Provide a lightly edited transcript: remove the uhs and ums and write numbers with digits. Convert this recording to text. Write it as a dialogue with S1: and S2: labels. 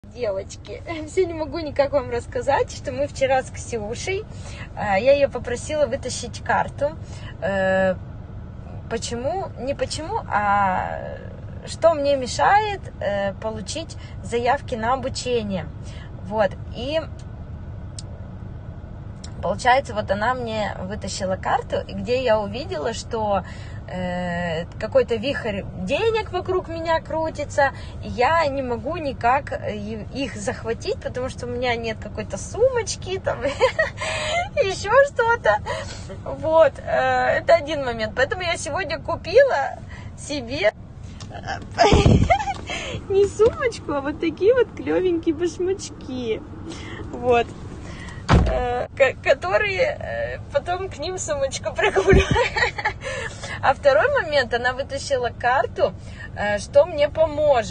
S1: Девочки, все не могу никак вам рассказать, что мы вчера с Ксюшей, я ее попросила вытащить карту. Почему? Не почему, а что мне мешает получить заявки на обучение. Вот, и получается, вот она мне вытащила карту, и где я увидела, что какой-то вихрь денег вокруг меня крутится, и я не могу никак их захватить, потому что у меня нет какой-то сумочки, там, еще что-то. Вот, это один момент. Поэтому я сегодня купила себе не сумочку, а вот такие вот клевенькие башмачки. Вот. Которые потом к ним сумочку прикуплю. А второй момент, она вытащила карту, что мне поможет.